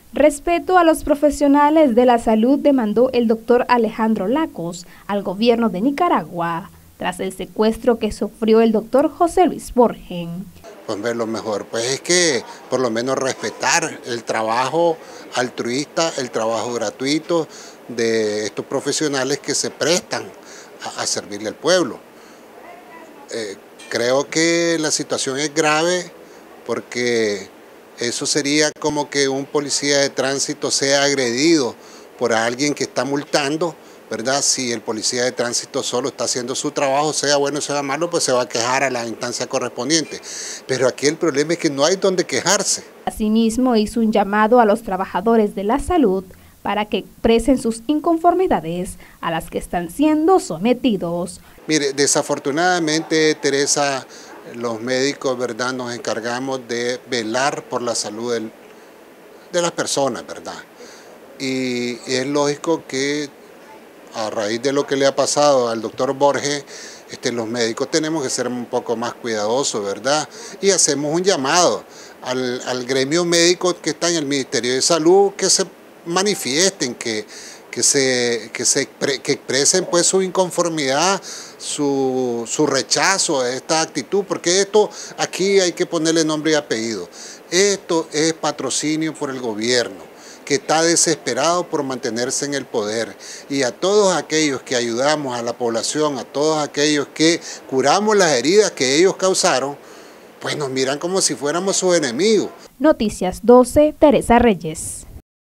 Respeto a los profesionales de la salud demandó el doctor Alejandro Lacos al gobierno de Nicaragua tras el secuestro que sufrió el doctor José Luis Borges. Pues lo mejor pues es que por lo menos respetar el trabajo altruista, el trabajo gratuito de estos profesionales que se prestan a servirle al pueblo. Creo que la situación es grave porque eso sería como que un policía de tránsito sea agredido por alguien que está multando, ¿verdad? Si el policía de tránsito solo está haciendo su trabajo, sea bueno o sea malo, pues se va a quejar a la instancia correspondiente. Pero aquí el problema es que no hay donde quejarse. Asimismo, hizo un llamado a los trabajadores de la salud para que expresen sus inconformidades a las que están siendo sometidos. Mire, desafortunadamente, Teresa, los médicos, ¿verdad?, nos encargamos de velar por la salud de las personas, ¿verdad? Y es lógico que a raíz de lo que le ha pasado al doctor Borges, los médicos tenemos que ser un poco más cuidadosos, ¿verdad? Y hacemos un llamado al gremio médico que está en el Ministerio de Salud, que se manifiesten, que expresen pues su inconformidad, su rechazo a esta actitud, porque esto aquí hay que ponerle nombre y apellido. Esto es patrocinio por el gobierno, que está desesperado por mantenerse en el poder, y a todos aquellos que ayudamos a la población, a todos aquellos que curamos las heridas que ellos causaron, pues nos miran como si fuéramos sus enemigos. Noticias 12, Teresa Reyes.